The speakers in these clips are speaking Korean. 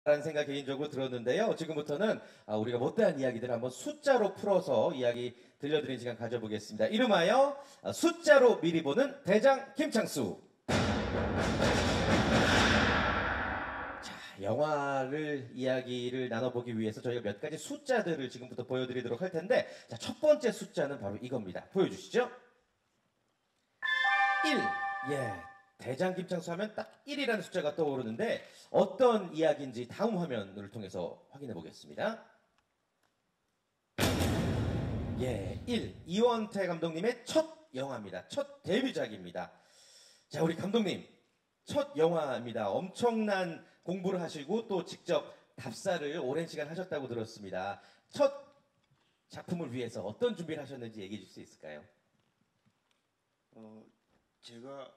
라는 생각 개인적으로 들었는데요. 지금부터는 우리가 못다한 이야기들을 한번 숫자로 풀어서 이야기 들려드리는 시간 가져보겠습니다. 이름하여 숫자로 미리 보는 대장 김창수. 자, 영화를 이야기를 나눠보기 위해서 저희가 몇 가지 숫자들을 지금부터 보여드리도록 할 텐데, 자, 첫 번째 숫자는 바로 이겁니다. 보여주시죠. 1. 예. 대장 김창수 하면 딱 1이라는 숫자가 떠오르는데 어떤 이야기인지 다음 화면을 통해서 확인해 보겠습니다. 예, 1. 이원태 감독님의 첫 영화입니다. 첫 데뷔작입니다. 자, 우리 감독님, 첫 영화입니다. 엄청난 공부를 하시고 또 직접 답사를 오랜 시간 하셨다고 들었습니다. 첫 작품을 위해서 어떤 준비를 하셨는지 얘기해 줄 수 있을까요? 제가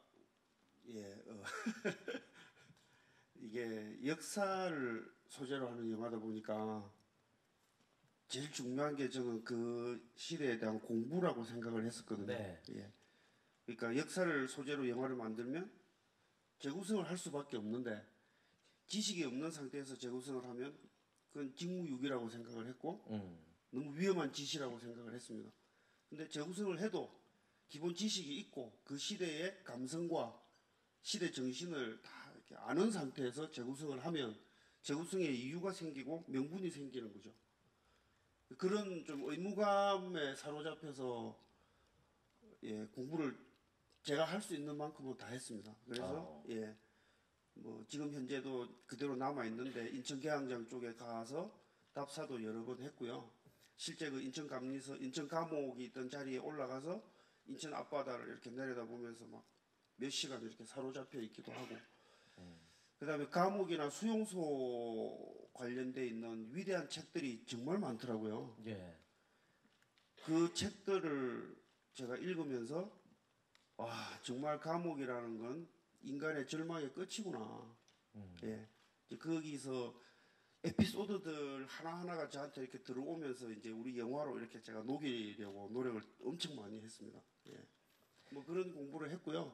이게 역사를 소재로 하는 영화다 보니까 제일 중요한 게 저는 그 시대에 대한 공부라고 생각을 했었거든요. 네. 예. 그러니까 역사를 소재로 영화를 만들면 재구성을 할 수밖에 없는데 지식이 없는 상태에서 재구성을 하면 그건 직무유기라고 생각을 했고 너무 위험한 짓이라고 생각을 했습니다. 근데 재구성을 해도 기본 지식이 있고 그 시대의 감성과 시대 정신을 다 이렇게 아는 상태에서 재구성을 하면 재구성의 이유가 생기고 명분이 생기는 거죠. 그런 좀 의무감에 사로잡혀서 공부를 제가 할 수 있는 만큼은 다 했습니다. 그래서 뭐 지금 현재도 그대로 남아 있는데 인천 계양장 쪽에 가서 답사도 여러 번 했고요. 실제 그 인천 감리서 인천 감옥이 있던 자리에 올라가서 인천 앞바다를 이렇게 내려다보면서 막 몇 시간 이렇게 사로잡혀 있기도 하고, 그다음에 감옥이나 수용소 관련돼 있는 위대한 책들이 정말 많더라고요. 예. 그 책들을 제가 읽으면서 와, 정말 감옥이라는 건 인간의 절망의 끝이구나. 예. 이제 거기서 에피소드들 하나하나가 저한테 이렇게 들어오면서 이제 우리 영화로 이렇게 제가 녹이려고 노력을 엄청 많이 했습니다. 예. 뭐 그런 공부를 했고요.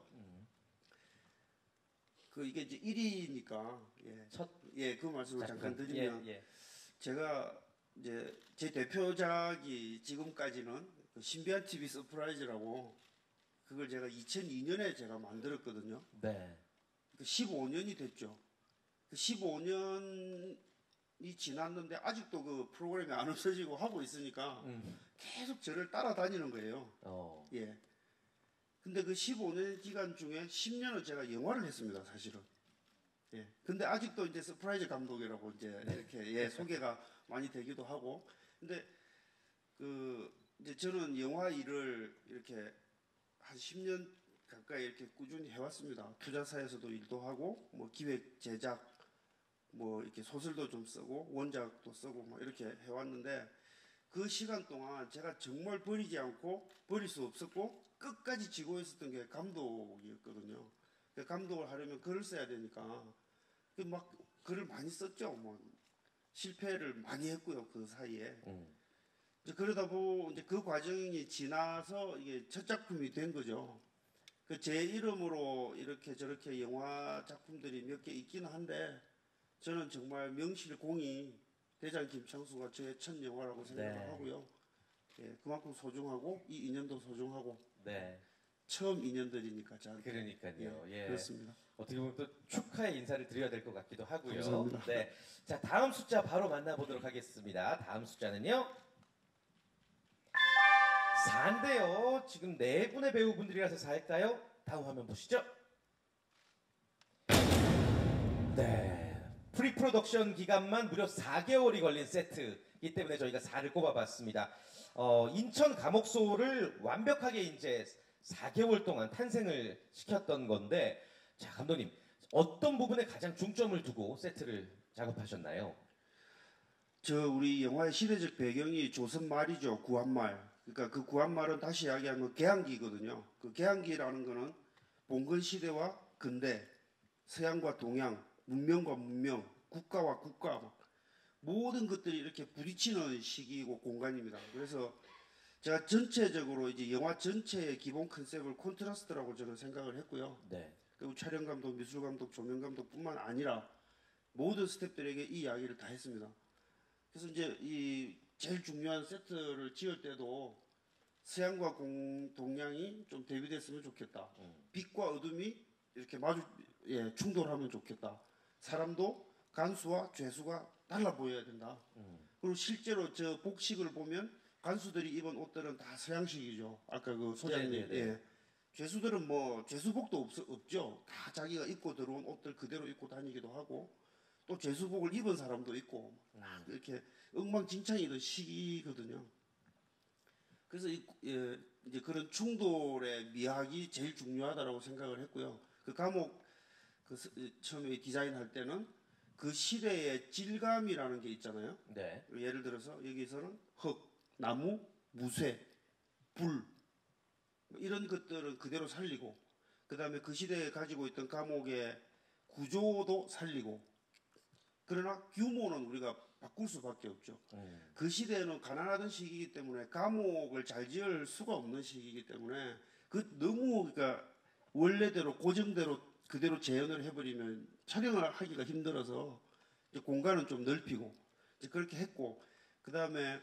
그 이게 이제 1위니까 그 말씀을 잠깐 드리면 제가 이제 제 대표작이 지금까지는 그 신비한 TV 서프라이즈라고 그걸 제가 2002년에 제가 만들었거든요. 네. 그 15년이 됐죠. 그 15년이 지났는데 아직도 그 프로그램이 안 없어지고 하고 있으니까 계속 저를 따라다니는 거예요. 예. 근데 그 15년 기간 중에 10년을 제가 영화를 했습니다, 사실은. 예. 근데 아직도 이제 서프라이즈 감독이라고 이제 이렇게 소개가 많이 되기도 하고. 근데 그 이제 저는 영화 일을 이렇게 한 10년 가까이 이렇게 꾸준히 해왔습니다. 투자사에서도 일도 하고, 뭐 기획, 제작, 뭐 이렇게 소설도 좀 쓰고, 원작도 쓰고, 뭐 이렇게 해왔는데 그 시간 동안 제가 정말 버리지 않고 버릴 수 없었고 끝까지 지고 있었던 게 감독이었거든요. 감독을 하려면 글을 써야 되니까 막 글을 많이 썼죠. 뭐 실패를 많이 했고요. 그 사이에. 이제 그러다 보고 이제 그 과정이 지나서 이게 첫 작품이 된 거죠. 그 제 이름으로 이렇게 저렇게 영화 작품들이 몇 개 있기는 한데 저는 정말 명실공히 대장 김창수가 저의 첫 영화라고 생각을 하고요. 예, 그만큼 소중하고 이 인연도 소중하고 처음 인연들이니까 저한테. 그러니까요. 예. 그렇습니다. 어떻게 보면 또 축하의 인사를 드려야 될 것 같기도 하고요. 감사합니다. 네. 자, 다음 숫자 바로 만나보도록 하겠습니다. 다음 숫자는요. 4인데요. 지금 네 분의 배우분들이라서 4일까요? 다음 화면 보시죠. 네. 프리프로덕션 기간만 무려 4개월이 걸린 세트이기 때문에 저희가 4를 꼽아봤습니다. 인천 감옥소를 완벽하게 이제 4개월 동안 탄생을 시켰던 건데, 자, 감독님, 어떤 부분에 가장 중점을 두고 세트를 작업하셨나요? 우리 영화의 시대적 배경이 조선 말이죠. 구한말. 그러니까 그 구한말은 다시 이야기하면 개항기거든요. 그 개항기라는 거는 봉건 시대와 근대, 서양과 동양, 문명과 문명, 국가와 국가, 모든 것들이 이렇게 부딪히는 시기이고 공간입니다. 그래서 제가 전체적으로 이제 영화 전체의 기본 컨셉을 콘트라스트라고 저는 생각을 했고요. 네. 그리고 촬영 감독, 미술 감독, 조명 감독뿐만 아니라 모든 스태프들에게 이 이야기를 다 했습니다. 그래서 이제 이 제일 중요한 세트를 지을 때도 서양과 동양이 좀 대비됐으면 좋겠다. 빛과 어둠이 이렇게 충돌하면 좋겠다. 사람도 간수와 죄수가 달라 보여야 된다. 그리고 실제로 저 복식을 보면 간수들이 입은 옷들은 다 서양식이죠. 아까 그 소장님, 예. 죄수들은 뭐 죄수복도 없죠. 다 자기가 입고 들어온 옷들 그대로 입고 다니기도 하고, 또 죄수복을 입은 사람도 있고, 이렇게 엉망진창이던 시기거든요. 그래서 이제 그런 충돌의 미학이 제일 중요하다라고 생각을 했고요. 그 감옥 처음에 디자인할 때는 그 시대의 질감이라는 게 있잖아요. 네. 예를 들어서 여기서는 흙, 나무, 무쇠, 불 이런 것들은 그대로 살리고, 그 다음에 그 시대에 가지고 있던 감옥의 구조도 살리고, 그러나 규모는 우리가 바꿀 수밖에 없죠. 그 시대에는 가난하던 시기이기 때문에 감옥을 잘 지을 수가 없는 시기이기 때문에 너무 그러니까 원래대로 고정대로 그대로 재현을 해버리면 촬영을 하기가 힘들어서 이제 공간은 좀 넓히고 이제 그렇게 했고, 그 다음에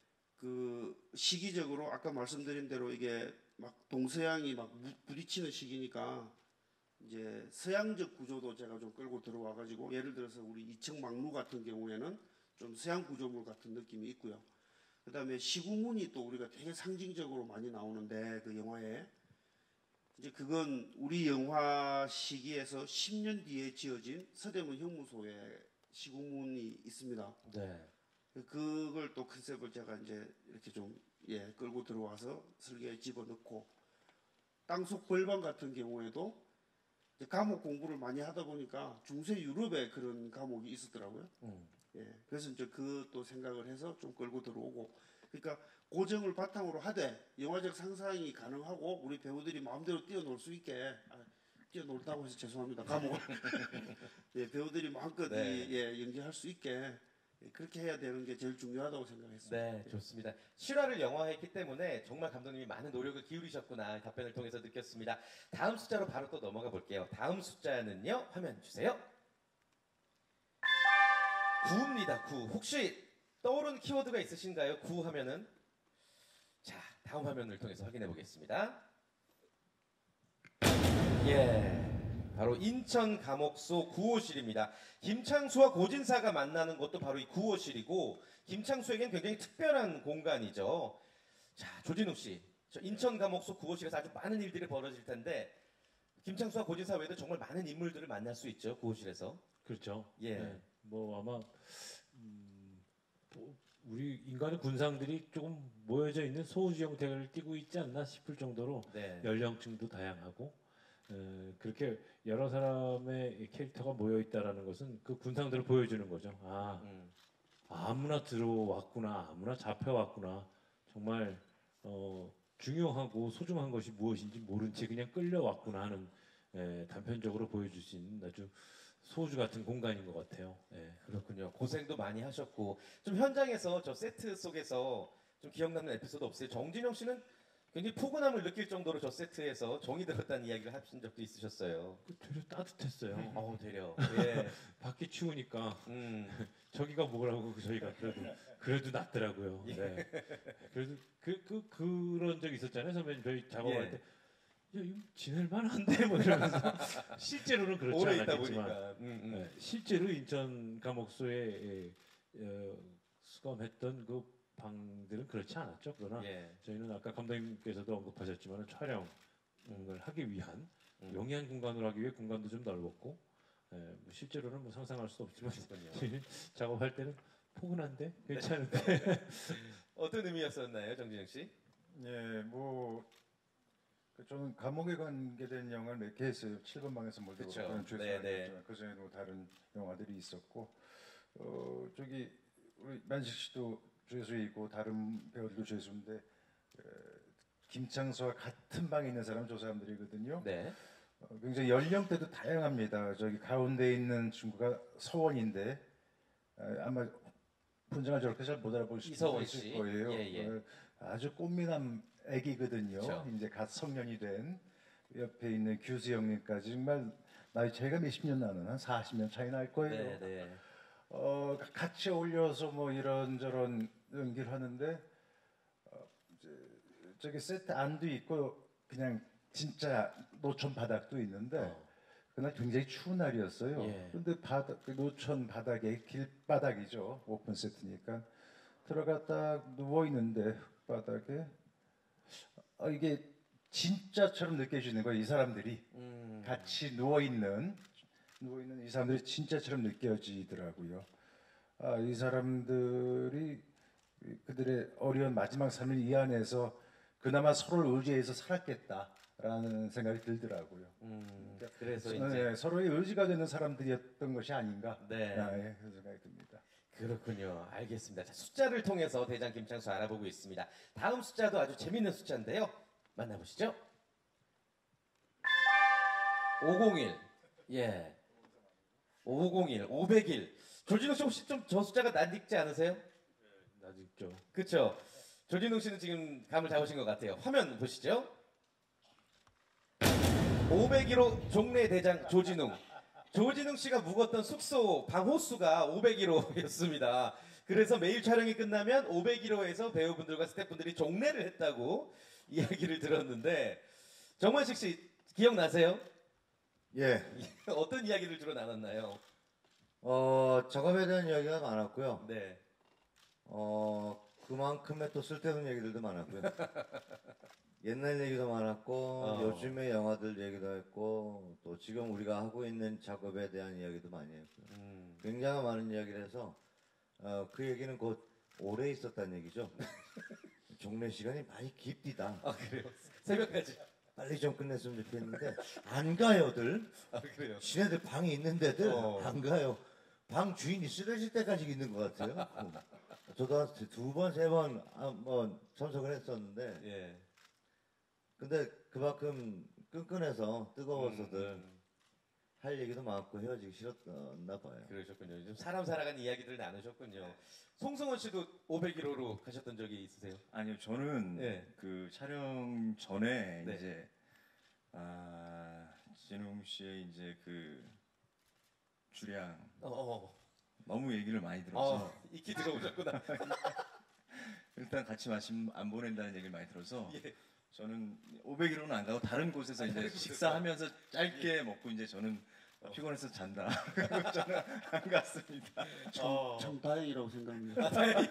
그 시기적으로 아까 말씀드린 대로 이게 막 동서양이 막 부딪히는 시기니까 이제 서양적 구조도 제가 좀 끌고 들어와 가지고, 예를 들어서 우리 2층 막루 같은 경우에는 좀 서양 구조물 같은 느낌이 있고요. 그 다음에 시구문이 또 우리가 되게 상징적으로 많이 나오는데 그 영화에 이제 그건 우리 영화 시기에서 10년 뒤에 지어진 서대문 형무소에 시구문이 있습니다. 네. 그걸 또 컨셉을 제가 이제 이렇게 좀 끌고 들어와서 설계에 집어넣고, 땅속 벌방 같은 경우에도 이제 감옥 공부를 많이 하다 보니까 중세 유럽에 그런 감옥이 있었더라고요. 그래서 이제 그것도 생각을 해서 좀 끌고 들어오고, 그러니까 고정을 바탕으로 하되 영화적 상상이 가능하고 우리 배우들이 마음대로 뛰어놀 수 있게, 뛰어놀다고 해서 죄송합니다. 감옥을 배우들이 마음껏 연기할 수 있게 그렇게 해야 되는 게 제일 중요하다고 생각했습니다. 네, 좋습니다. 실화를 영화화했기 때문에 정말 감독님이 많은 노력을 기울이셨구나 답변을 통해서 느꼈습니다. 다음 숫자로 바로 또 넘어가 볼게요. 다음 숫자는요, 화면 주세요. 9입니다. 9. 혹시 떠오르는 키워드가 있으신가요? 9 하면은. 자, 다음 화면을 통해서 확인해 보겠습니다. 바로 인천 감옥소 9호실입니다. 김창수와 고진사가 만나는 곳도 바로 이 9호실이고, 김창수에겐 굉장히 특별한 공간이죠. 자, 조진욱 씨, 저 인천 감옥소 9호실에서 아주 많은 일들이 벌어질 텐데 김창수와 고진사 외에도 정말 많은 인물들을 만날 수 있죠, 9호실에서. 그렇죠. 네. 뭐 아마 우리 인간의 군상들이 조금 모여져 있는 소우주 형태를 띠고 있지 않나 싶을 정도로 연령층도 다양하고, 그렇게 여러 사람의 캐릭터가 모여 있다라는 것은 그 군상들을 보여주는 거죠. 아무나 들어왔구나, 아무나 잡혀왔구나. 정말 중요하고 소중한 것이 무엇인지 모른 채 그냥 끌려왔구나 하는, 단편적으로 보여줄 수 있는 아주 소주 같은 공간인 것 같아요. 그렇군요. 고생도 많이 하셨고, 좀 현장에서 저 세트 속에서 좀 기억나는 에피소드 없어요? 정진영 씨는 굉장히 포근함을 느낄 정도로 저 세트에서 정이 들었다는 이야기를 하신 적도 있으셨어요. 되려 따뜻했어요. 되려. 밖이 추우니까 저기가 뭐라고 저희가 그래도 낫더라고요. 그래도 그런 적 있었잖아요. 선배님 저희 작업할 때. 야, 이거 지낼만한데 뭐 이러면서 실제로는 그렇지 않았겠지만 실제로 인천 감옥소에 수감했던 그 방들은 그렇지 않았죠. 그러나 저희는 아까 감독님께서도 언급하셨지만 촬영을 하기 위한 용이한 공간으로 하기 위해 공간도 좀 넓었고, 뭐 실제로는 뭐 상상할 수 없지만 작업할 때는 포근한데 괜찮은데. 어떤 의미였었나요, 정진영 씨? 저는 감옥에 관계된 영화를 몇 개 했어요. 7번 방에서 몰디브 그런 죄수였지만 그 전에도 다른 영화들이 있었고, 저기 우리 만식 씨도 죄수이고 다른 배우들도 죄수인데, 김창수와 같은 방에 있는 사람 저 사람들이거든요. 굉장히 연령대도 다양합니다. 저기 가운데 있는 친구가 서원인데 아마 분장을 저렇게 잘 못 알아볼 수 있을 거예요. 아주 꽃미남 애기거든요. 이제 갓 성년이 된, 옆에 있는 규수 형님까지 정말 나이 차이가 몇십 년 나는 한 40년 차이 날 거예요. 네. 같이 어울려서 뭐 이런저런 연기를 하는데 저기 세트 안도 있고 그냥 진짜 노천 바닥도 있는데 그날 굉장히 추운 날이었어요. 그런데 그 노천 바닥에 길바닥이죠. 오픈 세트니까 들어갔다 누워 있는데 흙바닥에 이게 진짜처럼 느껴지는 거예요. 이 사람들이 같이 누워 있는 이 사람들이 진짜처럼 느껴지더라고요. 이 사람들이 그들의 어려운 마지막 삶을 이 안에서 그나마 서로를 의지해서 살았겠다라는 생각이 들더라고요. 그래서 이제 서로의 의지가 되는 사람들이었던 것이 아닌가 그런 생각이 듭니다. 그렇군요. 알겠습니다. 자, 숫자를 통해서 대장 김창수 알아보고 있습니다. 다음 숫자도 아주 재밌는 숫자인데요. 만나보시죠. 501. 예. 501, 501. 조진웅 씨 혹시 좀 저 숫자가 낯익지 않으세요? 낯익죠. 그렇죠. 조진웅 씨는 지금 감을 잡으신 것 같아요. 화면 보시죠. 501호 종래 대장 조진웅. 조진웅 씨가 묵었던 숙소 방호수가 501호였습니다. 그래서 매일 촬영이 끝나면 501호에서 배우분들과 스태프분들이 종례를 했다고 이야기를 들었는데 정만식 씨 기억나세요? 예. 어떤 이야기를 주로 나눴나요? 작업에 대한 이야기가 많았고요. 네. 그만큼의 또 쓸데없는 얘기들도 많았고요. 옛날 얘기도 많았고 요즘의 영화들 얘기도 했고 또 지금 우리가 하고 있는 작업에 대한 이야기도 많이 했고요. 굉장히 많은 이야기를 해서 그 얘기는 곧 오래 있었다는 얘기죠. 종례 시간이 많이 깊디다. 그래요? 새벽까지. 빨리 좀 끝냈으면 좋겠는데 안 가요들. 그래요? 지네들 방이 있는데들 안 가요. 방 주인이 쓰러질 때까지 있는 것 같아요. 저도 한 2번, 3번 한번 참석을 했었는데 예. 근데 그만큼 끈끈해서 뜨거워서들 할 얘기도 많고 헤어지기 싫었나 봐요. 그러셨군요. 좀 사람 살아가는 이야기들 나누셨군요. 송승헌 씨도 501호로 가셨던 적이 있으세요? 아니요, 저는 그 촬영 전에 네. 이제 진웅 씨의 이제 그 주량 너무 얘기를 많이 들어서 익히 들어오셨구나. 일단 같이 마침 안 보낸다는 얘기를 많이 들어서 저는 501호는 안 가고 다른 곳에서 이제 식사하면서 짧게 먹고 이제 저는 피곤해서 잔다. 그리고 저는 안 갔습니다. 참 다행이라고 생각합니다.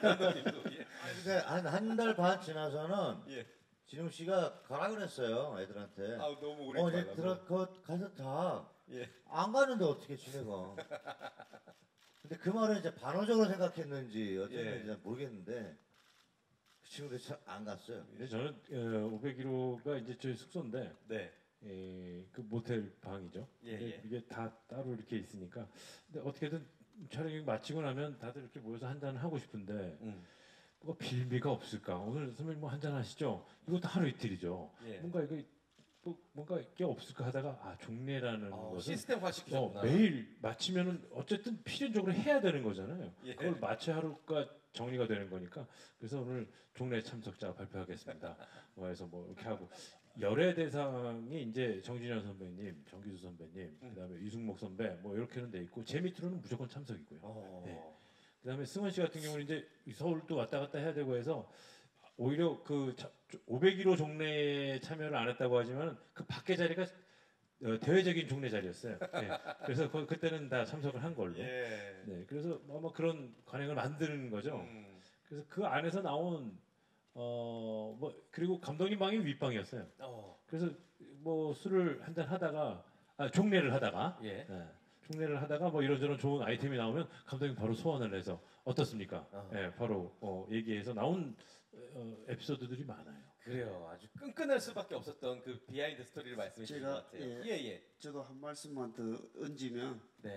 근데 한 달 반 지나서는 진웅 씨가 가라 그랬어요 애들한테. 너무 오래 이제 가서 자. 안 가는데 어떻게 지내가. 근데 그 말은 이제 반어적으로 생각했는지 어쨌는지 잘 모르겠는데 그 친구들 참 안 갔어요. 근데 저는 501호가 이제 저희 숙소인데 그 모텔 방이죠. 이게 다 따로 이렇게 있으니까. 근데 어떻게든 촬영이 마치고 나면 다들 이렇게 모여서 한잔 하고 싶은데 뭐가 빌미가 없을까? 오늘 선배님 뭐 한잔 하시죠? 이것도 하루 이틀이죠. 뭔가 이게 없을까 하다가 종례라는 것은 시스템화 시키셨구나. 매일 마치면은 어쨌든 필연적으로 해야 되는 거잖아요. 그걸 마치 하루가 정리가 되는 거니까. 그래서 오늘 종례 참석자 발표하겠습니다. 해서 뭐 이렇게 하고 열애 대상이 이제 정진현 선배님, 정기수 선배님, 그다음에 유승목 선배 뭐 이렇게는 돼 있고 제 밑으로는 무조건 참석이고요. 그다음에 승원 씨 같은 경우는 이제 서울도 왔다 갔다 해야 되고 해서 오히려 그 501호 종례에 참여를 안 했다고 하지만 그 밖에 자리가 대외적인 종례 자리였어요. 그래서 그때는 다 참석을 한 걸로. 그래서 뭐 그런 관행을 만드는 거죠. 그래서 그 안에서 나온 그리고 감독님 방이 윗방이었어요. 그래서 뭐 술을 한잔 하다가 종례를 하다가 종례를 하다가 뭐 이런저런 좋은 아이템이 나오면 감독님 바로 소환을 해서 어떻습니까? 바로 얘기해서 나온 에피소드들이 많아요. 그래요. 아주 끈끈할 수밖에 없었던 그 비하인드 스토리를 말씀해 주신 것 같아요. 저도 한 말씀만 더 얹으면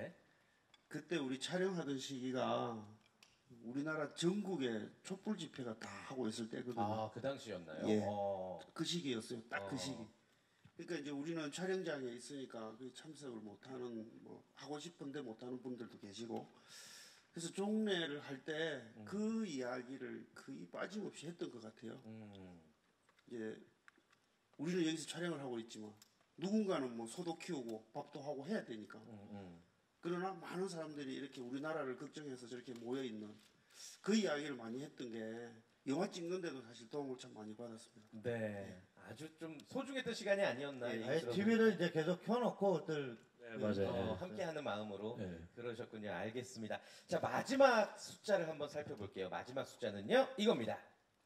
그때 우리 촬영하던 시기가 우리나라 전국에 촛불 집회가 다 하고 있을 때거든요. 그 당시였나요? 그 시기였어요. 딱 그 시기. 그러니까 이제 우리는 촬영장에 있으니까 참석을 못하는 뭐 하고 싶은데 못하는 분들도 계시고 그래서 종례를 할 때 그 이야기를 거의 빠짐없이 했던 것 같아요. 이제 우리는 여기서 촬영을 하고 있지만 누군가는 뭐 소도 키우고 밥도 하고 해야 되니까. 그러나 많은 사람들이 이렇게 우리나라를 걱정해서 저렇게 모여 있는 그 이야기를 많이 했던 게 영화 찍는데도 사실 도움을 참 많이 받았습니다. 네, 아주 좀 소중했던 시간이 아니었나. TV를 이제 계속 켜놓고 늘 맞아요. 함께하는 마음으로 네. 그러셨군요. 알겠습니다. 자, 마지막 숫자를 한번 살펴볼게요. 마지막 숫자는요, 이겁니다.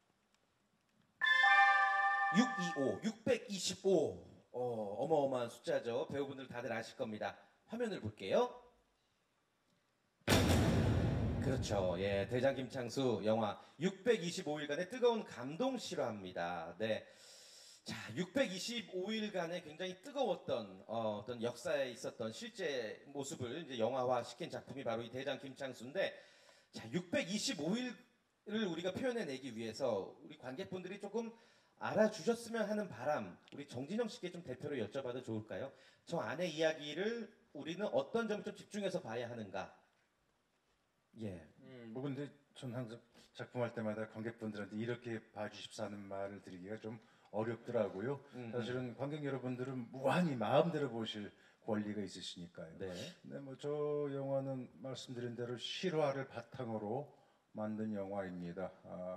625, 625. 어마어마한 숫자죠. 배우분들 다들 아실 겁니다. 화면을 볼게요. 그렇죠. 예, 대장 김창수 영화 625일간의 뜨거운 감동 실화입니다. 네. 자, 625일간의 굉장히 뜨거웠던 어떤 역사에 있었던 실제 모습을 이제 영화화 시킨 작품이 바로 이 대장 김창수인데, 자, 625일을 우리가 표현해내기 위해서 우리 관객분들이 조금 알아주셨으면 하는 바람, 우리 정진영 씨께 좀 대표로 여쭤봐도 좋을까요? 저 안의 이야기를 우리는 어떤 점을 좀 집중해서 봐야 하는가? 예. 뭐 근데 전 항상 작품할 때마다 관객분들한테 이렇게 봐주십사 하는 말을 드리기가 좀 어렵더라고요. 사실은 관객 여러분들은 무한히 마음대로 보실 권리가 있으시니까요. 네. 네, 뭐 저 영화는 말씀드린 대로 실화를 바탕으로 만든 영화입니다.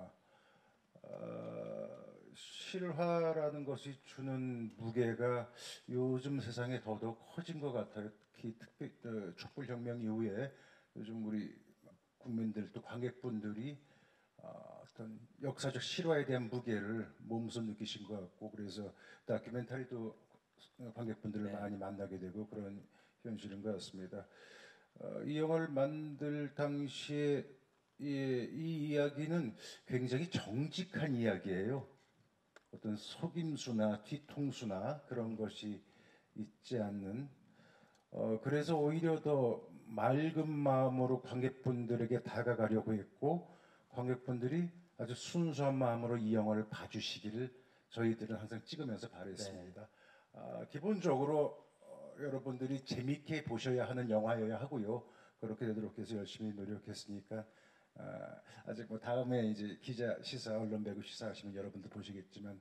실화라는 것이 주는 무게가 요즘 세상에 더더욱 커진 것 같아요. 특히 촛불혁명 이후에 요즘 우리 국민들 또 관객분들이 어떤 역사적 실화에 대한 무게를 몸소 느끼신 것 같고, 그래서 다큐멘터리도 관객분들을 많이 만나게 되고 그런 현실인 것 같습니다. 이 영화를 만들 당시에 이 이야기는 굉장히 정직한 이야기예요. 어떤 속임수나 뒤통수나 그런 것이 있지 않는, 그래서 오히려 더 맑은 마음으로 관객분들에게 다가가려고 했고, 관객분들이 아주 순수한 마음으로 이 영화를 봐주시기를 저희들은 항상 찍으면서 바랬습니다. 기본적으로 여러분들이 재미있게 보셔야 하는 영화여야 하고요. 그렇게 되도록 해서 열심히 노력했으니까 아직 뭐 다음에 이제 기자 시사, 언론 배구 시사 하시면 여러분들 보시겠지만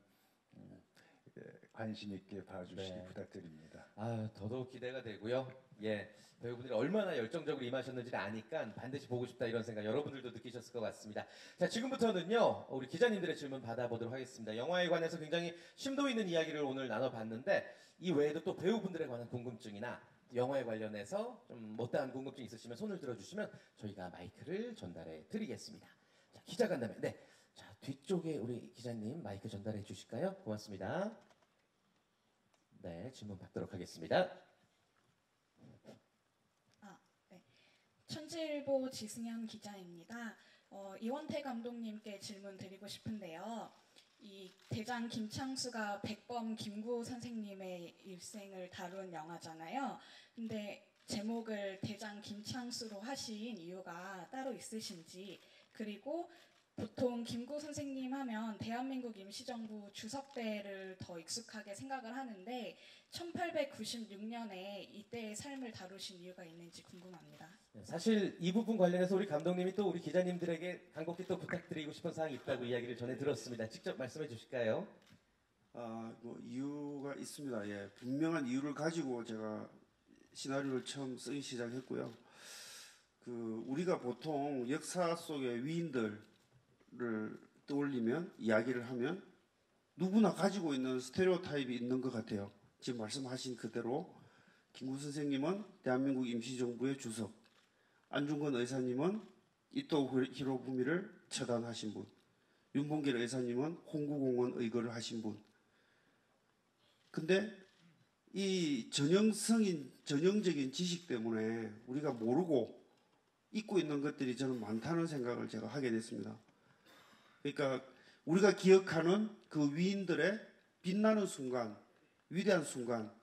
관심 있게 봐주시기 부탁드립니다. 더더욱 기대가 되고요. 예, 배우분들이 얼마나 열정적으로 임하셨는지를 아니까 반드시 보고 싶다 이런 생각 여러분들도 느끼셨을 것 같습니다. 자, 지금부터는요, 우리 기자님들의 질문 받아보도록 하겠습니다. 영화에 관해서 굉장히 심도 있는 이야기를 오늘 나눠봤는데, 이 외에도 또 배우분들에 관한 궁금증이나 영화에 관련해서 좀 못다한 궁금증 있으시면 손을 들어주시면 저희가 마이크를 전달해 드리겠습니다. 자, 기자 간담회. 네. 자, 뒤쪽에 우리 기자님 마이크 전달해 주실까요? 고맙습니다. 네, 질문 받도록 하겠습니다. 네. 천지일보 지승현 기자입니다. 이원태 감독님께 질문 드리고 싶은데요. 이 대장 김창수가 백범 김구 선생님의 일생을 다룬 영화잖아요. 근데 제목을 대장 김창수로 하신 이유가 따로 있으신지, 그리고 보통 김구 선생님 하면 대한민국 임시정부 주석대를 더 익숙하게 생각을 하는데 1896년에 이때의 삶을 다루신 이유가 있는지 궁금합니다. 사실 이 부분 관련해서 우리 감독님이 또 우리 기자님들에게 간곡히 또 부탁드리고 싶은 사항이 있다고 이야기를 전해 들었습니다. 직접 말씀해 주실까요? 뭐 이유가 있습니다. 예, 분명한 이유를 가지고 제가 시나리오를 처음 쓰기 시작했고요. 우리가 보통 역사 속의 위인들을 떠올리면, 이야기를 하면 누구나 가지고 있는 스테레오타입이 있는 것 같아요. 지금 말씀하신 그대로 김구 선생님은 대한민국 임시정부의 주석, 안중근 의사님은 이토 히로부미를 처단하신 분, 윤봉길 의사님은 홍구공원 의거를 하신 분. 근데 이 전형적인 지식 때문에 우리가 모르고 잊고 있는 것들이 저는 많다는 생각을 제가 하게 됐습니다. 그러니까 우리가 기억하는 그 위인들의 빛나는 순간, 위대한 순간,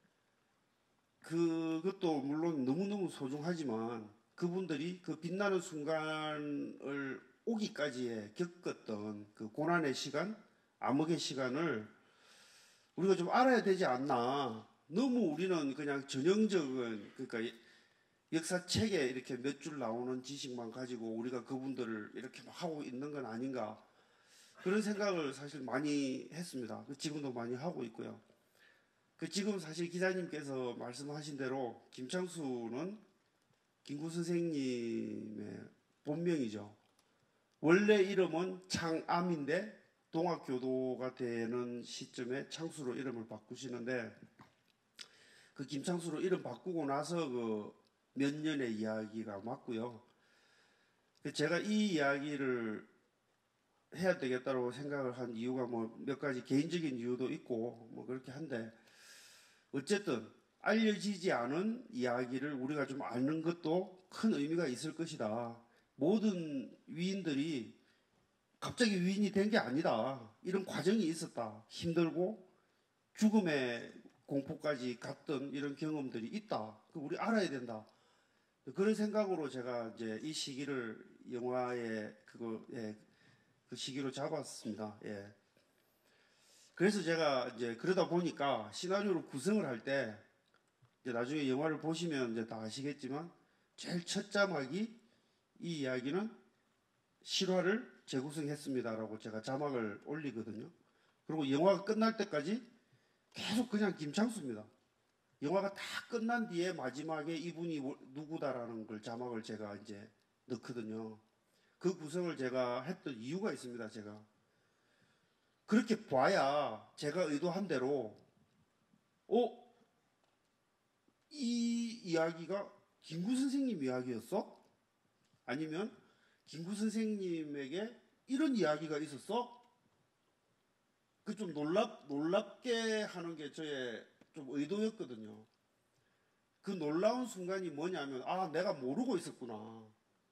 그것도 물론 너무너무 소중하지만 그분들이 그 빛나는 순간을 오기까지에 겪었던 그 고난의 시간, 암흑의 시간을 우리가 좀 알아야 되지 않나. 너무 우리는 그냥 전형적인, 그러니까 역사책에 이렇게 몇 줄 나오는 지식만 가지고 우리가 그분들을 이렇게 막 하고 있는 건 아닌가. 그런 생각을 사실 많이 했습니다. 지금도 많이 하고 있고요. 그 지금 사실 기자님께서 말씀하신 대로 김창수는 김구 선생님의 본명이죠. 원래 이름은 창암인데 동학교도가 되는 시점에 창수로 이름을 바꾸시는데 그 김창수로 이름 바꾸고 나서 그 몇 년의 이야기가 맞고요. 제가 이 이야기를 해야 되겠다고 생각을 한 이유가 뭐 몇 가지 개인적인 이유도 있고 뭐 그렇게 한데 어쨌든 알려지지 않은 이야기를 우리가 좀 아는 것도 큰 의미가 있을 것이다. 모든 위인들이 갑자기 위인이 된 게 아니다. 이런 과정이 있었다. 힘들고 죽음의 공포까지 갔던 이런 경험들이 있다. 우리 알아야 된다. 그런 생각으로 제가 이제 이 시기를 영화의 그 시기로 잡았습니다. 예. 그래서 제가 이제 그러다 보니까 시나리오를 구성을 할 때 나중에 영화를 보시면 이제 다 아시겠지만 제일 첫 자막이 이 이야기는 실화를 재구성했습니다라고 제가 자막을 올리거든요. 그리고 영화가 끝날 때까지 계속 그냥 김창수입니다. 영화가 다 끝난 뒤에 마지막에 이분이 누구다라는 걸 자막을 제가 이제 넣거든요. 그 구성을 제가 했던 이유가 있습니다. 제가 그렇게 봐야 제가 의도한 대로 이 이야기가 김구 선생님 이야기였어? 아니면 김구 선생님에게 이런 이야기가 있었어? 그 좀 놀랍게 하는 게 저의 좀 의도였거든요. 그 놀라운 순간이 뭐냐면 내가 모르고 있었구나.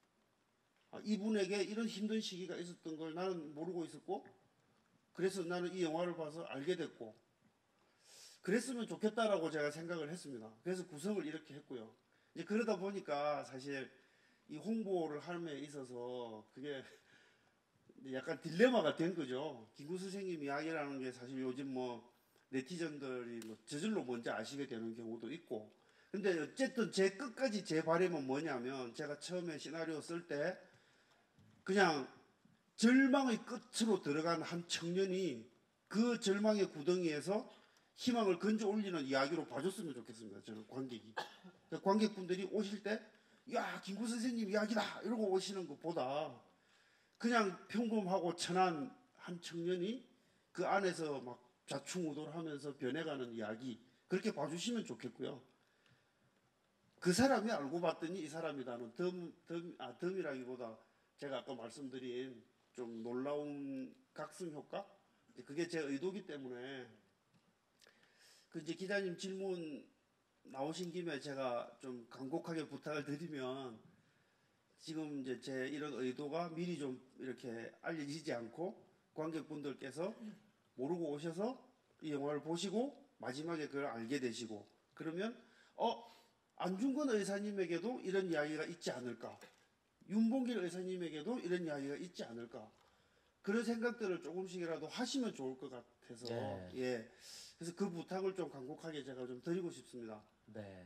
이분에게 이런 힘든 시기가 있었던 걸 나는 모르고 있었고 그래서 나는 이 영화를 봐서 알게 됐고 그랬으면 좋겠다라고 제가 생각을 했습니다. 그래서 구성을 이렇게 했고요. 이제 그러다 보니까 사실 이 홍보를 함에 있어서 그게 약간 딜레마가 된 거죠. 김구 선생님 이야기라는 게 사실 요즘 뭐 네티즌들이 뭐 저절로 먼저 아시게 되는 경우도 있고 근데 어쨌든 끝까지 제 바람은 뭐냐면 제가 처음에 시나리오 쓸 때 그냥 절망의 끝으로 들어간 한 청년이 그 절망의 구덩이에서 희망을 건져 올리는 이야기로 봐줬으면 좋겠습니다. 저는 관객이. 관객분들이 오실 때 야 김구 선생님 이야기다 이러고 오시는 것보다 그냥 평범하고 천한 한 청년이 그 안에서 막 좌충우돌하면서 변해가는 이야기 그렇게 봐주시면 좋겠고요. 그 사람이 알고 봤더니 이 사람이다는 덤이라기보다 제가 아까 말씀드린 좀 놀라운 각성 효과 그게 제 의도기 때문에 그 이제 기자님 질문 나오신 김에 제가 좀 간곡하게 부탁을 드리면 지금 이제 제 이런 의도가 미리 좀 이렇게 알려지지 않고 관객분들께서 모르고 오셔서 이 영화를 보시고 마지막에 그걸 알게 되시고 그러면 안중근 의사님에게도 이런 이야기가 있지 않을까 윤봉길 의사님에게도 이런 이야기가 있지 않을까 그런 생각들을 조금씩이라도 하시면 좋을 것 같아서 예 그래서 그 부탁을 좀 간곡하게 제가 좀 드리고 싶습니다. 네.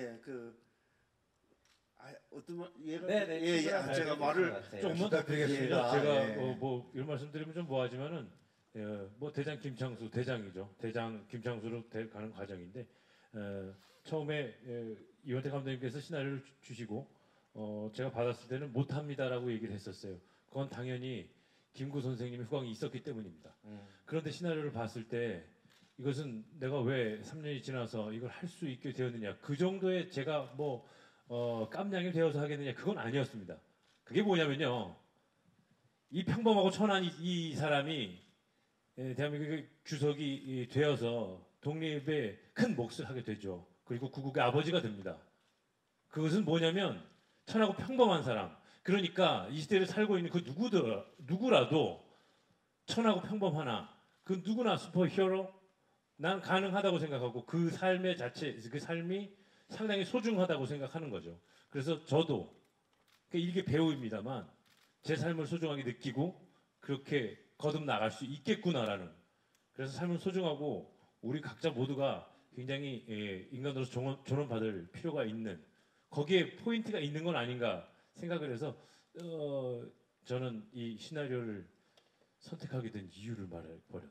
어떤 말 이해가 제가 말을 좀 부탁드리겠습니다. 제가 뭐 이런 말씀드리면 좀 뭐하지만은 뭐 대장 김창수 대장이죠. 대장 김창수로 가는 과정인데 처음에 이원태 감독님께서 시나리오를 주시고 제가 받았을 때는 못합니다라고 얘기를 했었어요. 그건 당연히 김구 선생님의 후광이 있었기 때문입니다. 그런데 시나리오를 봤을 때 이것은 내가 왜 3년이 지나서 이걸 할 수 있게 되었느냐 그 정도의 제가 뭐 깜냥이 되어서 하겠느냐 그건 아니었습니다. 그게 뭐냐면요 이 평범하고 천한 이 사람이 대한민국의 주석이 되어서 독립에 큰 몫을 하게 되죠. 그리고 구국의 아버지가 됩니다. 그것은 뭐냐면 천하고 평범한 사람 그러니까 이 시대를 살고 있는 그 누구라도 천하고 평범하나 그 누구나 슈퍼히어로 난 가능하다고 생각하고 그 삶의 자체 그 삶이 상당히 소중하다고 생각하는 거죠. 그래서 저도 일개 배우입니다만 제 삶을 소중하게 느끼고 그렇게 거듭 나갈 수 있겠구나라는 그래서 삶은 소중하고 우리 각자 모두가 굉장히 인간으로서 존엄받을 필요가 있는 거기에 포인트가 있는 건 아닌가 생각을 해서 저는 이 시나리오를 선택하게 된 이유를 말해버렸네.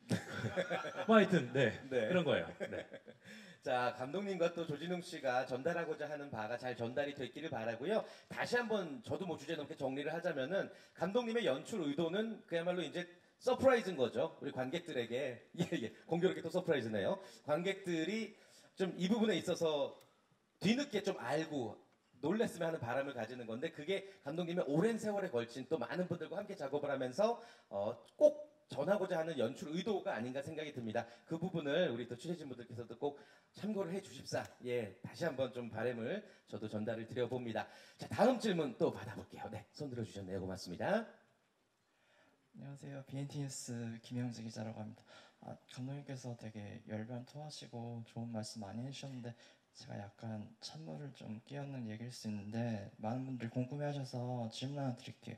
뭐 하여튼 네, 그런 거예요. 네. 자, 감독님과 또 조진웅 씨가 전달하고자 하는 바가 잘 전달이 됐기를 바라고요. 다시 한번 저도 뭐 주제 넘게 정리를 하자면은 감독님의 연출 의도는 그야말로 이제 서프라이즈인 거죠. 우리 관객들에게. 예. 공교롭게 또 서프라이즈네요. 관객들이 좀 이 부분에 있어서 뒤늦게 좀 알고 놀랬으면 하는 바람을 가지는 건데 그게 감독님의 오랜 세월에 걸친 또 많은 분들과 함께 작업을 하면서 꼭 전하고자 하는 연출 의도가 아닌가 생각이 듭니다. 그 부분을 우리 또 취재진 분들께서도 꼭 참고를 해 주십사. 예, 다시 한번 좀 바람을 저도 전달을 드려봅니다. 자, 다음 질문 또 받아볼게요. 네, 손 들어주셨네요. 고맙습니다. 안녕하세요. BNT 뉴스 김영재 기자라고 합니다. 감독님께서 되게 열변토하시고 좋은 말씀 많이 해주셨는데 제가 약간 찬물을 좀 끼얹는 얘기일 수 있는데 많은 분들이 궁금해하셔서 질문 하나 드릴게요.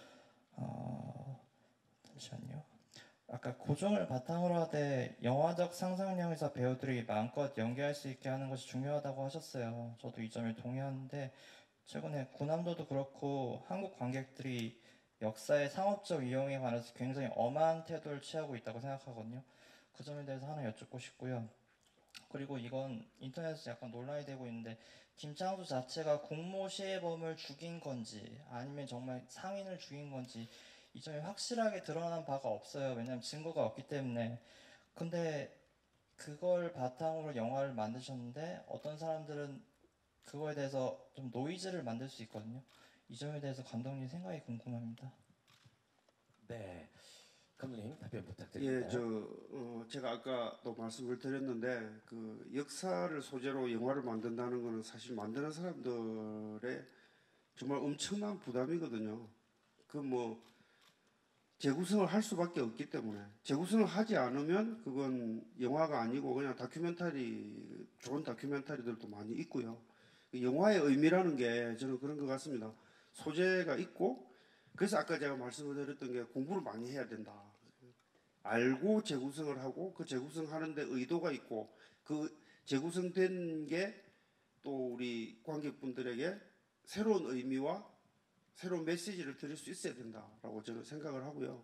잠시만요. 아까 고정을 바탕으로 하되 영화적 상상력에서 배우들이 마음껏 연기할 수 있게 하는 것이 중요하다고 하셨어요. 저도 이 점에 동의하는데 최근에 군함도도 그렇고 한국 관객들이 역사의 상업적 이용에 관해서 굉장히 엄한 태도를 취하고 있다고 생각하거든요. 그 점에 대해서 하나 여쭙고 싶고요. 그리고 이건 인터넷에서 약간 논란이 되고 있는데 김창수 자체가 공모 시해범을 죽인 건지 아니면 정말 상인을 죽인 건지 이 점이 확실하게 드러난 바가 없어요. 왜냐하면 증거가 없기 때문에. 근데 그걸 바탕으로 영화를 만드셨는데 어떤 사람들은 그거에 대해서 좀 노이즈를 만들 수 있거든요. 이 점에 대해서 감독님 생각이 궁금합니다. 네, 감독님 답변 부탁드립니다. 예, 제가 아까도 말씀을 드렸는데 그 역사를 소재로 영화를 만든다는 것은 사실 만드는 사람들의 정말 엄청난 부담이거든요. 그 뭐 재구성을 할 수밖에 없기 때문에 재구성을 하지 않으면 그건 영화가 아니고 그냥 다큐멘터리, 좋은 다큐멘터리들도 많이 있고요. 영화의 의미라는 게 저는 그런 것 같습니다. 소재가 있고 그래서 아까 제가 말씀을 드렸던 게 공부를 많이 해야 된다. 알고 재구성을 하고 그 재구성하는데 의도가 있고 그 재구성된 게 또 우리 관객분들에게 새로운 의미와 새로운 메시지를 드릴 수 있어야 된다라고 저는 생각을 하고요.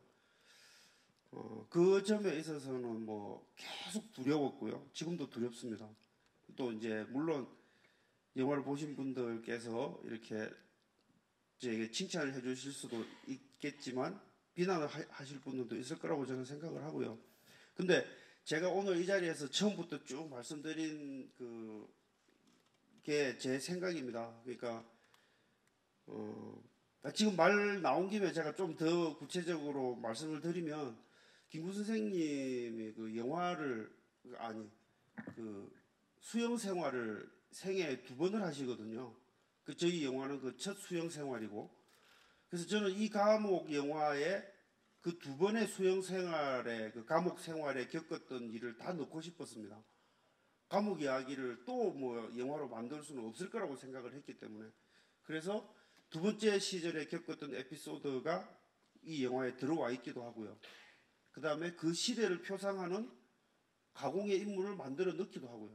그 점에 있어서는 뭐 계속 두려웠고요. 지금도 두렵습니다. 또 이제 물론 영화를 보신 분들께서 이렇게 제게 칭찬을 해주실 수도 있겠지만 비난을 하실 분들도 있을 거라고 저는 생각을 하고요. 근데 제가 오늘 이 자리에서 처음부터 쭉 말씀드린 그게 제 생각입니다. 그러니까 지금 말 나온 김에 제가 좀 더 구체적으로 말씀을 드리면 김구 선생님이 그 영화를 그 수영 생활을 생애에 2번을 하시거든요. 그 저희 영화는 그 첫 수영 생활이고 그래서 저는 이 감옥 영화에 그 2번의 수영 생활에 그 감옥 생활에 겪었던 일을 다 넣고 싶었습니다. 감옥 이야기를 또 뭐 영화로 만들 수는 없을 거라고 생각을 했기 때문에 그래서 2번째 시절에 겪었던 에피소드가 이 영화에 들어와 있기도 하고요. 그 다음에 그 시대를 표상하는 가공의 인물을 만들어 넣기도 하고요.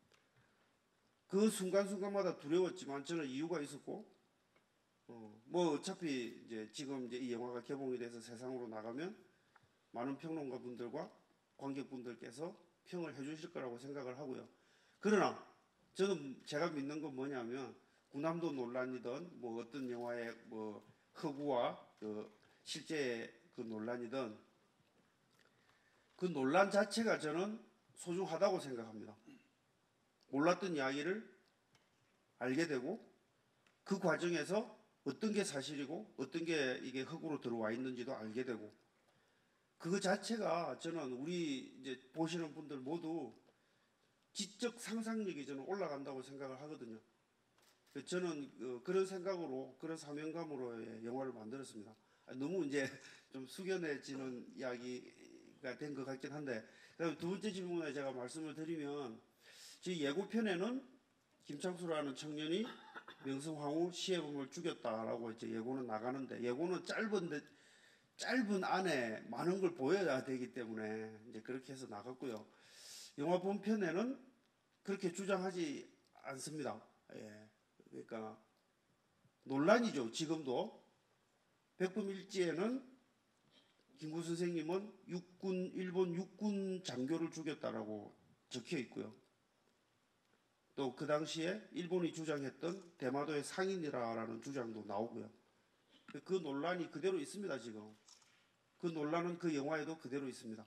그 순간순간마다 두려웠지만 저는 이유가 있었고, 뭐 어차피 이제 지금 이제 이 영화가 개봉이 돼서 세상으로 나가면 많은 평론가 분들과 관객분들께서 평을 해주실 거라고 생각을 하고요. 그러나 저는 제가 믿는 건 뭐냐면 군함도 논란이든 뭐 어떤 영화의 뭐 허구와 그 실제 그 논란이든 그 논란 자체가 저는 소중하다고 생각합니다. 몰랐던 이야기를 알게 되고 그 과정에서 어떤 게 사실이고 어떤 게 이게 허구로 들어와 있는지도 알게 되고 그거 자체가 저는 우리 이제 보시는 분들 모두 지적 상상력이 저는 올라간다고 생각을 하거든요. 저는 그런 생각으로 그런 사명감으로 영화를 만들었습니다. 너무 이제 좀 숙연해지는 이야기가 된 것 같긴 한데 그다음에 2번째 질문에 제가 말씀을 드리면 제 예고편에는 김창수라는 청년이 명성황후 시해범을 죽였다라고 이제 예고는 나가는데 예고는 짧은 안에 많은 걸 보여야 되기 때문에 이제 그렇게 해서 나갔고요. 영화 본편에는 그렇게 주장하지 않습니다. 예. 그러니까 논란이죠. 지금도 백범일지에는 김구 선생님은 일본 육군 장교를 죽였다라고 적혀 있고요. 또 그 당시에 일본이 주장했던 대마도의 상인이라는 주장도 나오고요. 그 논란이 그대로 있습니다. 지금 그 논란은 그 영화에도 그대로 있습니다.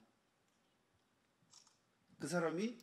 그 사람이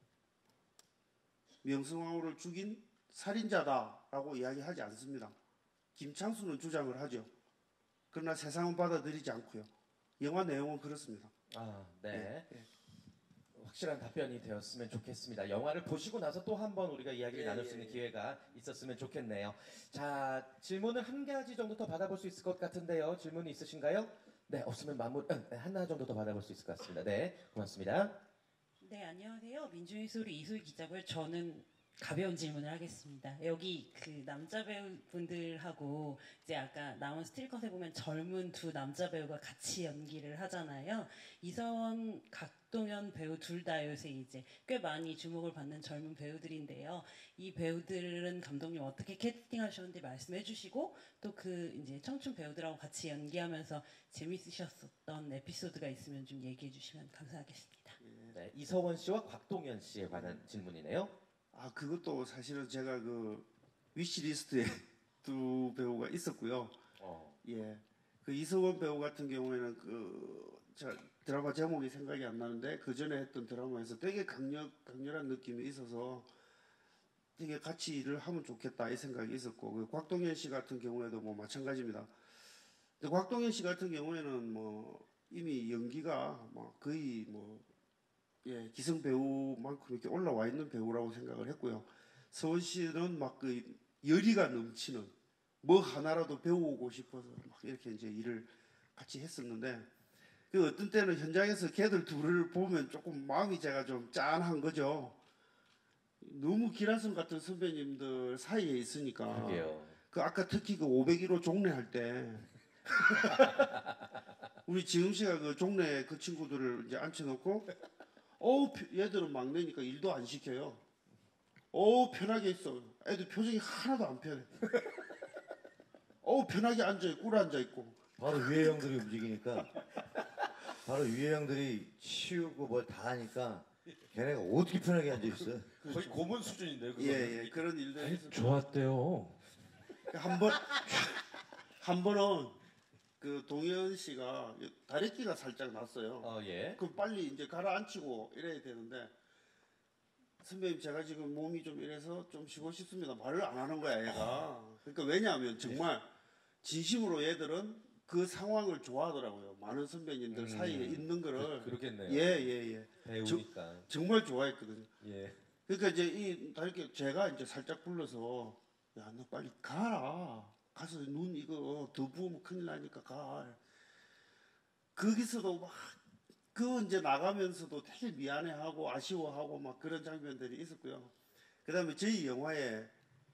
명성황후를 죽인 살인자다라고 이야기하지 않습니다. 김창수는 주장을 하죠. 그러나 세상은 받아들이지 않고요. 영화 내용은 그렇습니다. 아, 네. 확실한 답변이 되었으면 좋겠습니다. 영화를 보시고 나서 또 한 번 우리가 이야기를 나눌 수 있는 기회가 있었으면 좋겠네요. 자, 질문을 한 가지 정도 더 받아볼 수 있을 것 같은데요. 질문이 있으신가요? 네, 없으면 하나 정도 더 받아볼 수 있을 것 같습니다. 네, 고맙습니다. 네, 안녕하세요. 민주의 소리 이소희 기자고요. 저는 가벼운 질문을 하겠습니다. 여기 그 남자 배우분들하고 이제 아까 나온 스틸컷에 보면 젊은 두 남자 배우가 같이 연기를 하잖아요. 이서원, 각동현 배우 둘 다 요새 이제 꽤 많이 주목을 받는 젊은 배우들인데요. 이 배우들은 감독님 어떻게 캐스팅하셨는지 말씀해 주시고 또 그 이제 청춘 배우들하고 같이 연기하면서 재밌으셨던 에피소드가 있으면 좀 얘기해 주시면 감사하겠습니다. 네, 이서원 씨와 곽동현 씨에 관한 질문이네요. 아, 그것도 사실은 제가 그 위시리스트에 두 배우가 있었고요. 예, 그 이서원 배우 같은 경우에는 드라마 제목이 생각이 안 나는데 그 전에 했던 드라마에서 되게 강렬한 느낌이 있어서 되게 같이 일을 하면 좋겠다 이 생각이 있었고, 그 곽동현 씨 같은 경우에도 뭐 마찬가지입니다. 근데 곽동현 씨 같은 경우에는 뭐 이미 연기가 뭐 거의 뭐 기성 배우만큼 이렇게 올라와 있는 배우라고 생각을 했고요. 서원 씨는 막 그 열의가 넘치는 뭐 하나라도 배우고 싶어서 막 이렇게 이제 일을 같이 했었는데, 그 어떤 때는 현장에서 걔들 둘을 보면 조금 마음이 제가 좀 짠한 거죠. 너무 기라성 같은 선배님들 사이에 있으니까. 그게요. 그 아까 특히 그 501호 종례할 때 우리 지금 씨가 그 종례 그 친구들을 이제 앉혀놓고 얘들은 막내니까 일도 안 시켜요. 편하게 있어. 애들 표정이 하나도 안 편해. 편하게 앉아있고 꿇어 앉아있고. 바로 위에 형들이 움직이니까, 바로 위에 형들이 치우고 뭘 다 하니까 걔네가 어떻게 편하게 앉아있어요? 거의 고문 수준인데요. 예, 그런 일들이 있었고. 좋았대요. 한 번은 그 동현 씨가 다래끼가 살짝 났어요. 예. 그럼 빨리 이제 가라앉히고 이래야 되는데, 선배님 제가 지금 몸이 좀 이래서 좀 쉬고 싶습니다. 말을 안 하는 거야 얘가. 그러니까 왜냐하면 정말 진심으로 얘들은 그 상황을 좋아하더라고요. 많은 선배님들 사이에 있는 거를. 그렇겠네요. 예. 배우니까. 정말 좋아했거든요. 예. 그러니까 이제 이 다래끼 제가 이제 살짝 불러서, 야 너 빨리 가라. 가서 눈 이거 더 부으면 큰일 나니까 가. 거기서도 막 그 이제 나가면서도 되게 미안해하고 아쉬워하고 막 그런 장면들이 있었고요. 그다음에 저희 영화에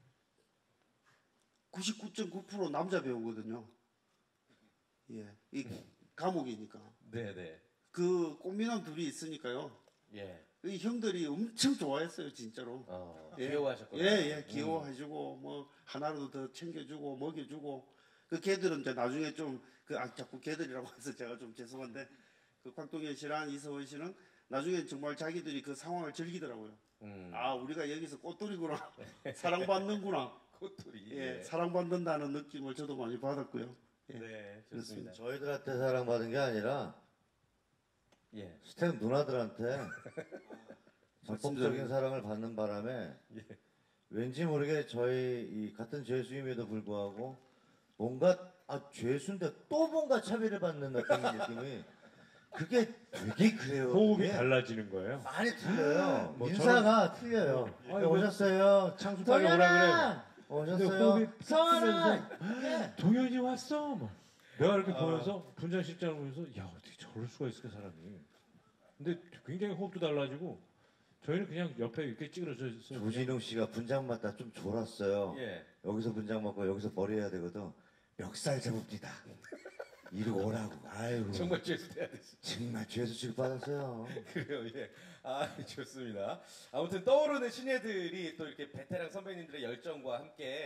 99.9% 남자 배우거든요. 예, 이 감옥이니까. 네네. 그 꽃미남 둘이 있으니까요. 예. 이 형들이 엄청 좋아했어요, 진짜로. 귀여워하셨구나. 예, 귀여워해주고 뭐 하나라도 더 챙겨주고 먹여주고. 그 걔들은 이제 나중에 좀 자꾸 걔들이라고 해서 제가 좀 죄송한데, 그 곽동현 씨랑 이서원 씨는 나중에 정말 자기들이 그 상황을 즐기더라고요. 아, 우리가 여기서 꽃돌이구나. 사랑받는구나. 꽃돌이. 예, 사랑받는다는 느낌을 저도 많이 받았고요. 예, 네, 좋습니다. 저희들한테 사랑받은 게 아니라 스텝 누나들한테 전폭적인 사랑을 받는 바람에 왠지 모르게 저희 이 같은 죄수임에도 불구하고 뭔가 죄수인데 또 뭔가 차별을 받는 어떤 느낌이, 그게 되게 그래요. 호흡이 달라지는 거예요. 많이 틀려요. 인사가 틀려요. 오셨어요. 창수 빨리 오라 그래. 오셨어요. 성환아, 동현이 왔어. 막. 내가 이렇게 보면서 분장실장을 보면서 야 어떻게 저럴 수가 있을까 사람이. 근데 굉장히 호흡도 달라지고 저희는 그냥 옆에 이렇게 찌그러져 있어요. 조진웅 씨가 분장 맡다 좀 졸았어요. 여기서 분장 맡고 여기서 머리 해야 되거든. 멱살 잡읍니다. 이리고 오라고. 아이고. 정말 죄수 돼야 되지. 정말 죄수 취급받았어요. 그래요, 예. 좋습니다. 아무튼 떠오르는 신예들이 또 이렇게 베테랑 선배님들의 열정과 함께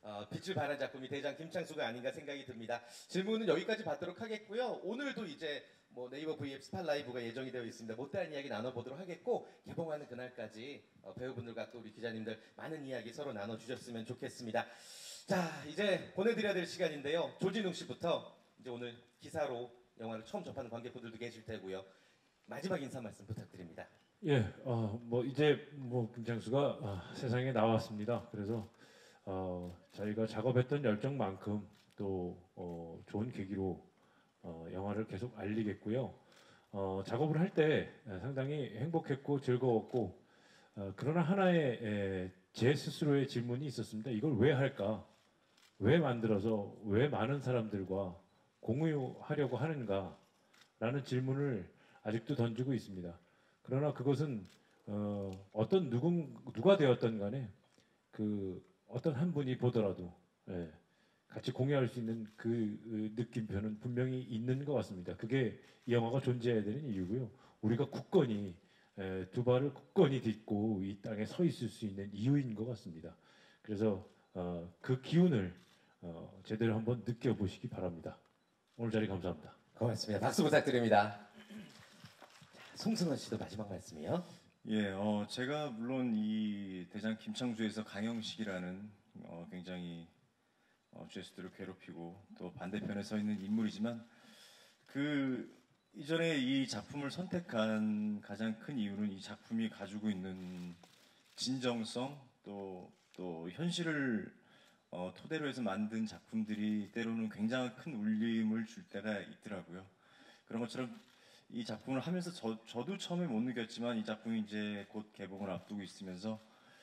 빛을 발한 작품이 대장 김창수가 아닌가 생각이 듭니다. 질문은 여기까지 받도록 하겠고요. 오늘도 이제 뭐 네이버 VF 스팟 라이브가 예정이 되어 있습니다. 못다한 이야기 나눠보도록 하겠고 개봉하는 그날까지 배우분들과 또 우리 기자님들 많은 이야기 서로 나눠주셨으면 좋겠습니다. 자, 이제 보내드려야 될 시간인데요. 조진웅 씨부터 이제 오늘 기사로 영화를 처음 접하는 관객분들도 계실 테고요. 마지막 인사 말씀 부탁드립니다. 예, 뭐 이제 뭐 김창수가 세상에 나왔습니다. 그래서 저희가 작업했던 열정만큼 또 좋은 계기로 영화를 계속 알리겠고요. 작업을 할 때 상당히 행복했고 즐거웠고 그러나 하나의 제 스스로의 질문이 있었습니다. 이걸 왜 할까? 왜 만들어서 왜 많은 사람들과 공유하려고 하는가라는 질문을 아직도 던지고 있습니다. 그러나 그것은 어떤 누가 되었던 간에 그 어떤 한 분이 보더라도 같이 공유할 수 있는 그 느낌표는 분명히 있는 것 같습니다. 그게 이 영화가 존재해야 되는 이유고요. 우리가 굳건히 두 발을 굳건히 딛고 이 땅에 서 있을 수 있는 이유인 것 같습니다. 그래서 그 기운을 제대로 한번 느껴보시기 바랍니다. 오늘 자리 감사합니다. 고맙습니다. 박수 부탁드립니다. 송승헌 씨도 마지막 말씀이요. 예, 제가 물론 이 대장 김창수에서 강영식이라는 굉장히 죄수들을 괴롭히고 또 반대편에 서 있는 인물이지만 그 이전에 이 작품을 선택한 가장 큰 이유는 이 작품이 가지고 있는 진정성 또 현실을 토대로 해서 만든 작품들이 때로는 굉장히 큰 울림을 줄 때가 있더라고요. 그런 것처럼 이 작품을 하면서 저도 처음에 못 느꼈지만 이 작품이 이제 곧 개봉을 앞두고 있으면서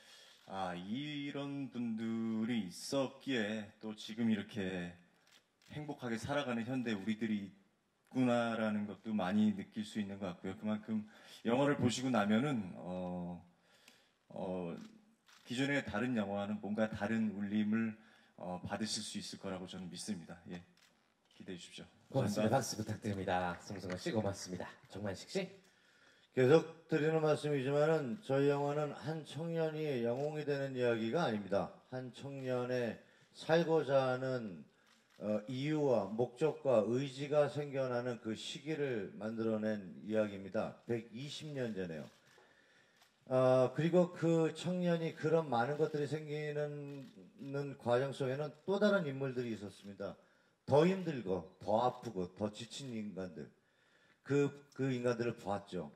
이런 분들이 있었기에 또 지금 이렇게 행복하게 살아가는 현대 우리들이 있구나라는 것도 많이 느낄 수 있는 것 같고요. 그만큼 영화를 보시고 나면은 기존의 다른 영화는 뭔가 다른 울림을 받으실 수 있을 거라고 저는 믿습니다. 예, 기대해 주십시오. 고맙습니다. 박수 부탁드립니다. 송승헌 씨 고맙습니다. 정만식 씨. 계속 드리는 말씀이지만은 저희 영화는 한 청년이 영웅이 되는 이야기가 아닙니다. 한 청년의 살고자 하는 이유와 목적과 의지가 생겨나는 그 시기를 만들어낸 이야기입니다. 120년 전에요. 그리고 그 청년이 그런 많은 것들이 생기는 과정 속에는 또 다른 인물들이 있었습니다. 더 힘들고 더 아프고 더 지친 인간들, 그 인간들을 보았죠.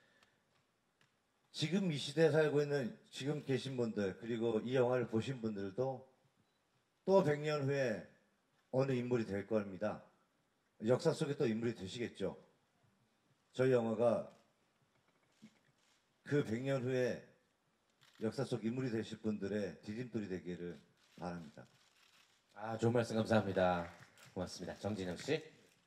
지금 이 시대에 살고 있는 지금 계신 분들, 그리고 이 영화를 보신 분들도 또 100년 후에 어느 인물이 될 겁니다. 역사 속에 또 인물이 되시겠죠. 저희 영화가 그 100년 후에 역사 속 인물이 되실 분들의 디딤돌이 되기를 바랍니다. 좋은 말씀 감사합니다. 고맙습니다. 정진영 씨.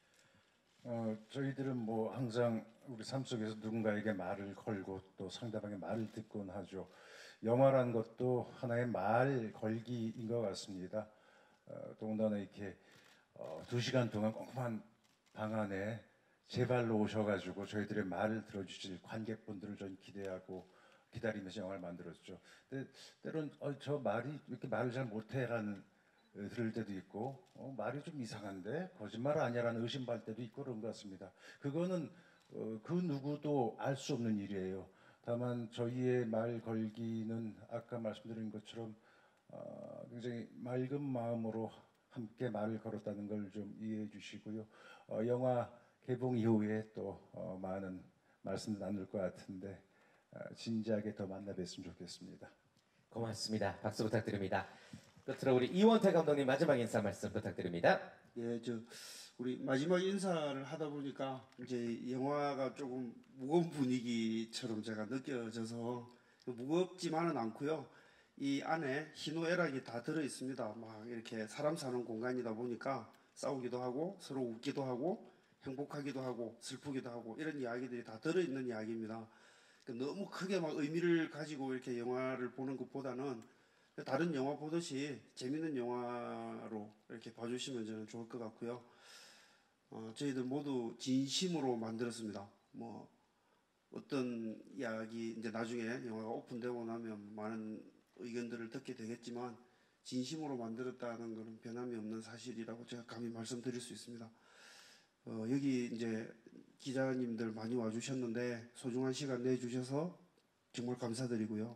저희들은 뭐 항상 우리 삶 속에서 누군가에게 말을 걸고 또 상대방의 말을 듣곤 하죠. 영화란 것도 하나의 말 걸기인 것 같습니다. 더군다나 이렇게 2시간 동안 꼼꼼한 방 안에 제 발로 오셔가지고 저희들의 말을 들어주실 관객분들을 전 기대하고 기다리면서 영화를 만들었죠. 근데 때론 저 말이 왜 이렇게 말을 잘 못해라는 들을 때도 있고 말이 좀 이상한데 거짓말 아니야라는 의심받을 때도 있고 그런 것 같습니다. 그거는 그 누구도 알 수 없는 일이에요. 다만 저희의 말 걸기는 아까 말씀드린 것처럼 굉장히 맑은 마음으로 함께 말을 걸었다는 걸 좀 이해해 주시고요. 영화 개봉 이후에 또 많은 말씀 나눌 것 같은데 진지하게 더 만나 뵀으면 좋겠습니다. 고맙습니다. 박수 부탁드립니다. 끝으로 우리 이원태 감독님 마지막 인사 말씀 부탁드립니다. 예, 우리 마지막 인사를 하다 보니까 이제 영화가 조금 무거운 분위기처럼 제가 느껴져서 무겁지만은 않고요. 이 안에 희노애락이 다 들어 있습니다. 막 이렇게 사람 사는 공간이다 보니까 싸우기도 하고 서로 웃기도 하고 행복하기도 하고 슬프기도 하고 이런 이야기들이 다 들어 있는 이야기입니다. 너무 크게 막 의미를 가지고 이렇게 영화를 보는 것보다는 다른 영화 보듯이 재밌는 영화로 이렇게 봐주시면 저는 좋을 것 같고요. 저희들 모두 진심으로 만들었습니다. 뭐 어떤 이야기 이제 나중에 영화가 오픈되고 나면 많은 의견들을 듣게 되겠지만 진심으로 만들었다는 것은 변함이 없는 사실이라고 제가 감히 말씀드릴 수 있습니다. 여기 이제 기자님들 많이 와주셨는데 소중한 시간 내주셔서 정말 감사드리고요.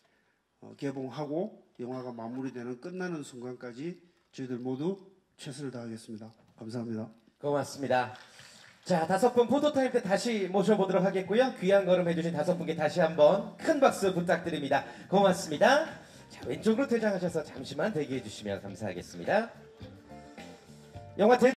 개봉하고 영화가 마무리되는 끝나는 순간까지 저희들 모두 최선을 다하겠습니다. 감사합니다. 고맙습니다. 자, 5분 포토타임 때 다시 모셔보도록 하겠고요. 귀한 걸음 해주신 5분께 다시 한번 큰 박수 부탁드립니다. 고맙습니다. 자, 왼쪽으로 퇴장하셔서 잠시만 대기해 주시면 감사하겠습니다. 영화